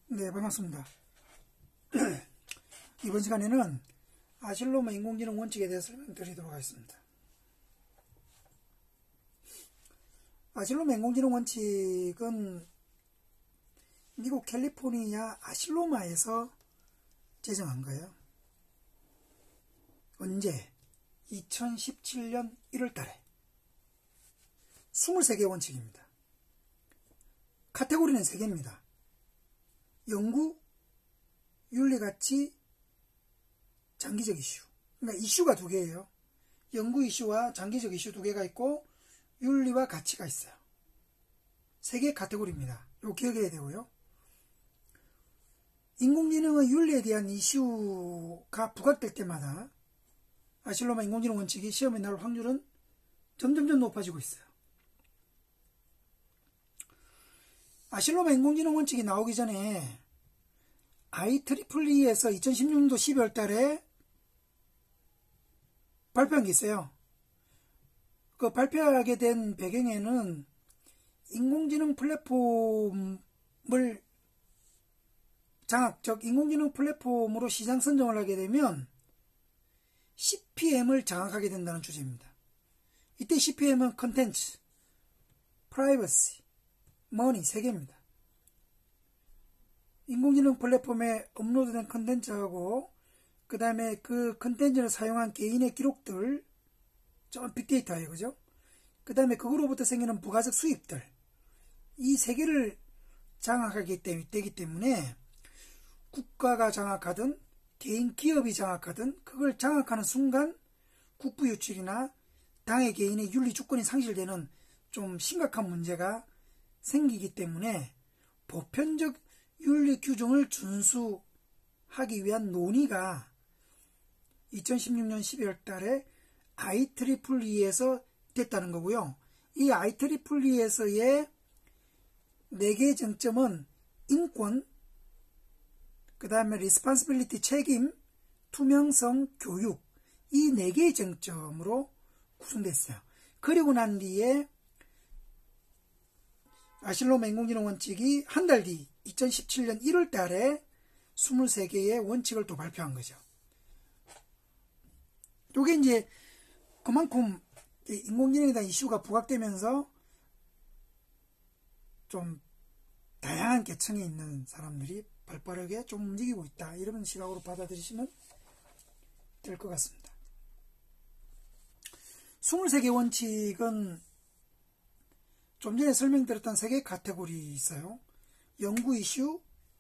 네, 반갑습니다. 이번 시간에는 아실로마 인공지능 원칙에 대해서 설명드리도록 하겠습니다. 아실로마 인공지능 원칙은 미국 캘리포니아 아실로마에서 제정한 거예요. 언제? 2017년 1월 달에 23개 원칙입니다. 카테고리는 3개입니다. 연구, 윤리가치, 장기적 이슈. 그러니까 이슈가 2개예요. 연구 이슈와 장기적 이슈 2개가 있고 윤리와 가치가 있어요. 3개의 카테고리입니다. 이거 기억해야 되고요. 인공지능의 윤리에 대한 이슈가 부각될 때마다 아실로마 인공지능 원칙이 시험에 나올 확률은 점점점 높아지고 있어요. 아실로마 인공지능 원칙이 나오기 전에 IEEE에서 2016년도 12월 달에 발표한 게 있어요. 그 발표하게 된 배경에는 인공지능 플랫폼을 인공지능 플랫폼으로 시장 선정을 하게 되면 CPM을 장악하게 된다는 주제입니다. 이때 CPM은 컨텐츠, 프라이버시, 머니 3개입니다. 인공지능 플랫폼에 업로드된 컨텐츠하고 그 다음에 그 컨텐츠를 사용한 개인의 기록들, 좀 빅데이터예요, 그죠? 그 다음에 그거로부터 생기는 부가적 수입들, 이 3개를 장악하게 되기 때문에 국가가 장악하든 개인 기업이 장악하든 그걸 장악하는 순간 국부 유출이나 당의 개인의 윤리 주권이 상실되는 좀 심각한 문제가 생기기 때문에 보편적 윤리 규정을 준수하기 위한 논의가 2016년 12월 달에 IEEE에서 됐다는 거고요. 이 IEEE에서의 4개의 쟁점은 인권, 그 다음에 리스폰시빌리티 책임, 투명성, 교육, 이 4개의 쟁점으로 구성됐어요. 그리고 난 뒤에 아실로마 인공지능 원칙이 한 달 뒤 2017년 1월 달에 23개의 원칙을 또 발표한 거죠. 이게 이제 그만큼 인공지능에 대한 이슈가 부각되면서 좀 다양한 계층에 있는 사람들이 발빠르게 좀 움직이고 있다, 이런 시각으로 받아들이시면 될 것 같습니다. 23개 원칙은 좀 전에 설명드렸던 3개의 카테고리 있어요. 연구 이슈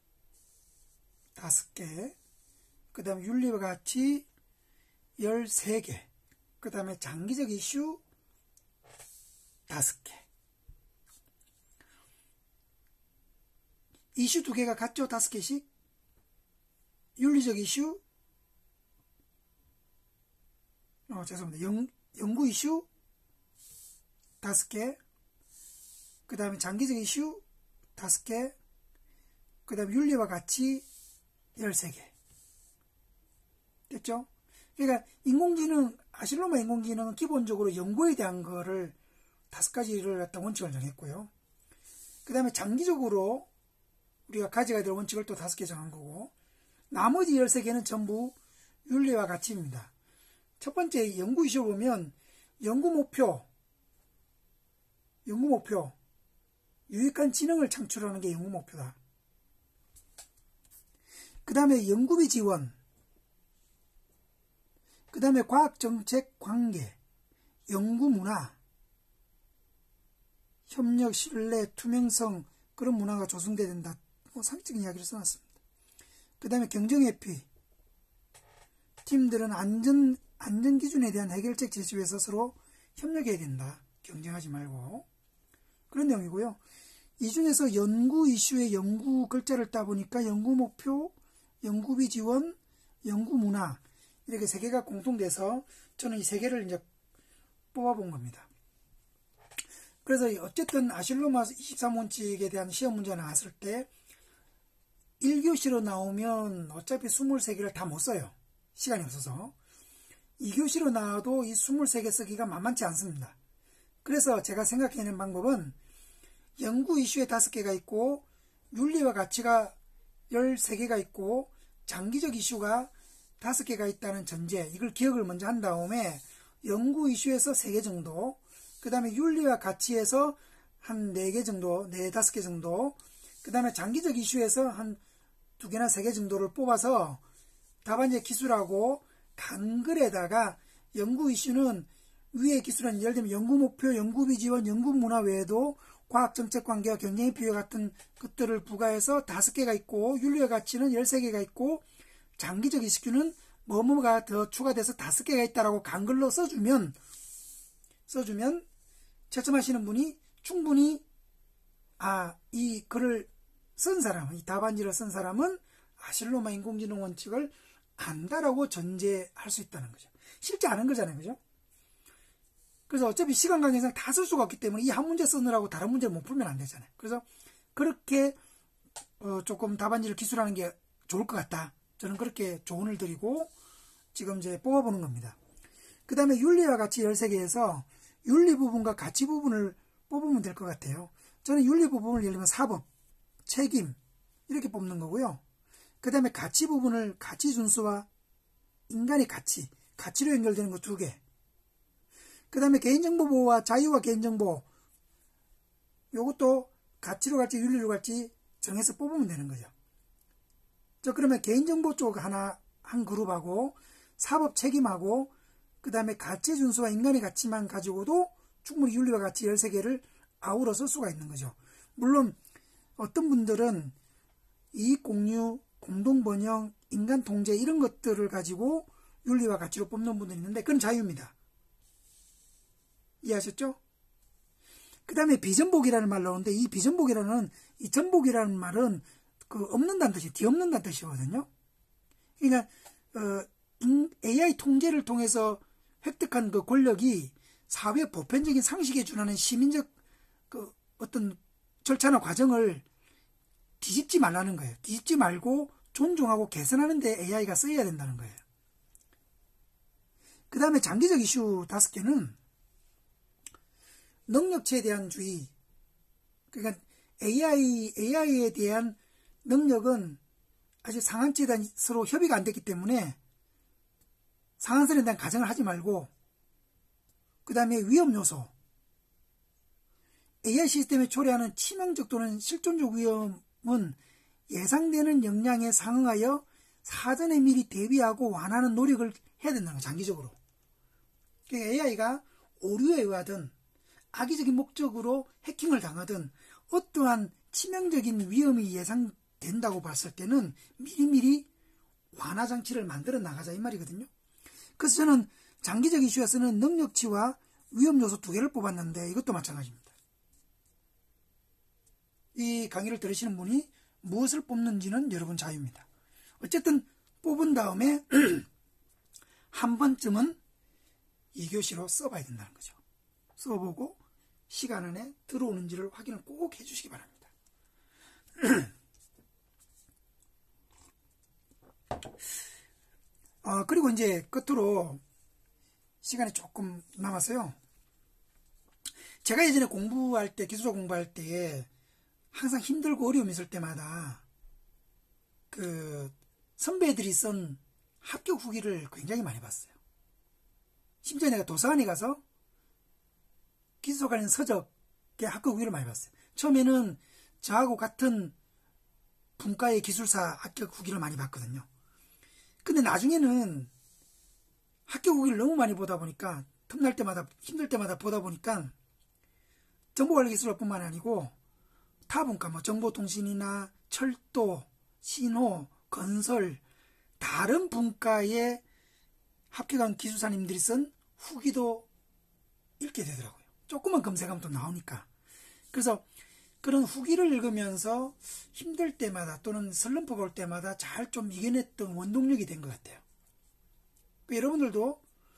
5개, 그 다음에 윤리와 가치 13개, 그 다음에 장기적 이슈 5개. 이슈 2개가 같죠? 5개씩. 윤리적 이슈, 죄송합니다. 연구 이슈 5개, 그 다음에 장기적 이슈 5개, 그 다음에 윤리와 가치 13개. 됐죠? 그러니까 아실로마 인공지능은 기본적으로 연구에 대한 거를 5가지를 갖다 원칙을 정했고요. 그 다음에 장기적으로 우리가 가져가야 될 원칙을 또 5개 정한 거고, 나머지 13개는 전부 윤리와 가치입니다. 첫 번째 연구 이슈 보면 연구 목표, 유익한 지능을 창출하는 게 연구 목표다. 그 다음에 연구비 지원, 그 다음에 과학정책 관계, 연구 문화, 협력, 신뢰, 투명성, 그런 문화가 조성돼야 된다. 상식적인 이야기를 써놨습니다. 그 다음에 경쟁회피, 팀들은 안전 기준에 대한 해결책 제시 위해서 서로 협력해야 된다. 경쟁하지 말고. 그런 내용이고요. 이 중에서 연구 이슈의 연구 글자를 따보니까 연구 목표, 연구비 지원, 연구 문화, 이렇게 3개가 공통돼서 저는 이 3개를 이제 뽑아본 겁니다. 그래서 어쨌든 아실로마 23원칙에 대한 시험 문제가 나왔을 때 1교시로 나오면 어차피 23개를 다 못 써요. 시간이 없어서. 2교시로 나와도 이 23개 쓰기가 만만치 않습니다. 그래서 제가 생각해낸 방법은 연구 이슈에 5개가 있고 윤리와 가치가 13개가 있고 장기적 이슈가 5개가 있다는 전제, 이걸 기억을 먼저 한 다음에 연구 이슈에서 3개 정도, 그 다음에 윤리와 가치에서 한 4개 정도, 4, 5개 정도, 그 다음에 장기적 이슈에서 한 2개나 3개 정도를 뽑아서 답안지에 기술하고 간글에다가 연구 이슈는 위의 기술은 예를 들면 연구목표, 연구비지원, 연구문화 외에도 과학정책관계와 경쟁의 필요 같은 것들을 부과해서 5개가 있고, 윤리와 가치는 13개가 있고, 장기적 이슈는 뭐뭐가 더 추가돼서 5개가 있다라고 간글로 써주면 채점하시는 분이 충분히 이 글을 쓴 사람, 이 답안지를 쓴 사람은 실로마 인공지능 원칙을 안다라고 전제할 수 있다는 거죠. 실제 아는 거잖아요, 그죠? 그래서 어차피 시간 관계상 다 쓸 수가 없기 때문에 이 한 문제 쓰느라고 다른 문제를 못 풀면 안 되잖아요. 그래서 그렇게 조금 답안지를 기술하는 게 좋을 것 같다. 저는 그렇게 조언을 드리고 지금 이제 뽑아보는 겁니다. 그 다음에 윤리와 가치 13개에서 윤리 부분과 가치 부분을 뽑으면 될 것 같아요. 저는 윤리 부분을 예를 들면 사법, 책임 이렇게 뽑는 거고요. 그 다음에 가치 부분을 가치 준수와 인간의 가치로 연결되는 거 2개. 그 다음에 개인정보 보호와 자유와 개인정보, 요것도 가치로 갈지 윤리로 갈지 정해서 뽑으면 되는 거죠. 그러면 개인정보 쪽 한 그룹하고 사법 책임하고 그 다음에 가치 준수와 인간의 가치만 가지고도 충분히 윤리와 가치 13개를 아우러 쓸 수가 있는 거죠. 물론 어떤 분들은 이익 공유, 공동 번영, 인간 통제 이런 것들을 가지고 윤리와 가치로 뽑는 분들이 있는데 그건 자유입니다. 이해하셨죠? 그 다음에 비전복이라는 말 나오는데 이 비전복이라는 이 전복이라는 말은 없는다는 뜻이 뒤없는다는 뜻이거든요. 그러니까 AI 통제를 통해서 획득한 그 권력이 사회 보편적인 상식에 준하는 시민적 어떤 절차나 과정을 뒤집지 말라는 거예요. 뒤집지 말고 존중하고 개선하는 데 AI가 쓰여야 된다는 거예요. 그 다음에 장기적 이슈 5개는 능력치에 대한 주의. 그러니까 AI에 대한 능력은 아직 상한치에 대한 서로 협의가 안 됐기 때문에 상한선에 대한 가정을 하지 말고, 그 다음에 위험 요소. AI 시스템에 초래하는 치명적 또는 실존적 위험은 예상되는 역량에 상응하여 사전에 미리 대비하고 완화하는 노력을 해야 된다는 거예요, 장기적으로. 그러니까 AI가 오류에 의하든 악의적인 목적으로 해킹을 당하든 어떠한 치명적인 위험이 예상된다고 봤을 때는 미리미리 완화 장치를 만들어 나가자 이 말이거든요. 그래서 저는 장기적 이슈에서는 능력치와 위험 요소 2개를 뽑았는데 이것도 마찬가지입니다. 이 강의를 들으시는 분이 무엇을 뽑는지는 여러분 자유입니다. 어쨌든 뽑은 다음에 한 번쯤은 2교시로 써봐야 된다는 거죠. 써보고 시간 안에 들어오는지를 확인을 꼭 해주시기 바랍니다. 그리고 이제 끝으로 시간이 조금 남았어요. 제가 예전에 공부할 때, 기술자 공부할 때 항상 힘들고 어려움이 있을 때마다 선배들이 쓴 합격 후기를 굉장히 많이 봤어요. 심지어 내가 도서관에 가서 기술과 관련 서적의 합격 후기를 많이 봤어요. 처음에는 저하고 같은 분과의 기술사 합격 후기를 많이 봤거든요. 근데 나중에는 합격 후기를 너무 많이 보다 보니까, 틈날 때마다, 힘들 때마다 보다 보니까 정보관리기술뿐만 아니고 타 분과, 정보통신이나 철도, 신호, 건설, 다른 분과의 합격한 기술사님들이 쓴 후기도 읽게 되더라고요. 조금만 검색하면 또 나오니까. 그래서 그런 후기를 읽으면서 힘들 때마다 또는 슬럼프가 올 때마다 잘 좀 이겨냈던 원동력이 된 것 같아요. 여러분들도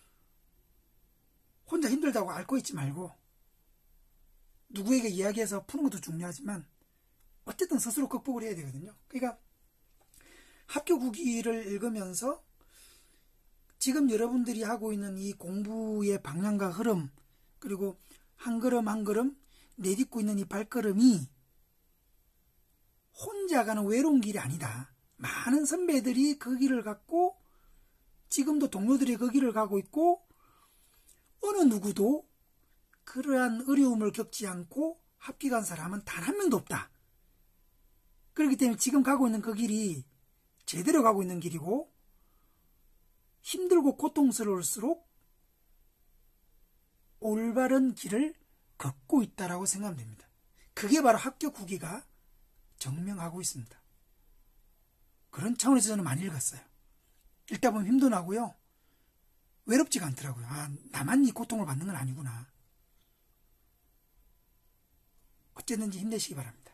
혼자 힘들다고 앓고 있지 말고 누구에게 이야기해서 푸는 것도 중요하지만 어쨌든 스스로 극복을 해야 되거든요. 그러니까 합격 후기를 읽으면서 지금 여러분들이 하고 있는 이 공부의 방향과 흐름, 그리고 한 걸음 한 걸음 내딛고 있는 이 발걸음이 혼자 가는 외로운 길이 아니다. 많은 선배들이 그 길을 갔고 지금도 동료들이 그 길을 가고 있고 어느 누구도 그러한 어려움을 겪지 않고 합격한 사람은 단 한 명도 없다. 그렇기 때문에 지금 가고 있는 그 길이 제대로 가고 있는 길이고 힘들고 고통스러울수록 올바른 길을 걷고 있다라고 생각하면 됩니다. 그게 바로 합격 후기가 증명하고 있습니다. 그런 차원에서 저는 많이 읽었어요. 읽다 보면 힘도 나고요. 외롭지가 않더라고요. 아, 나만 이 고통을 받는 건 아니구나. 어쨌든지 힘내시기 바랍니다.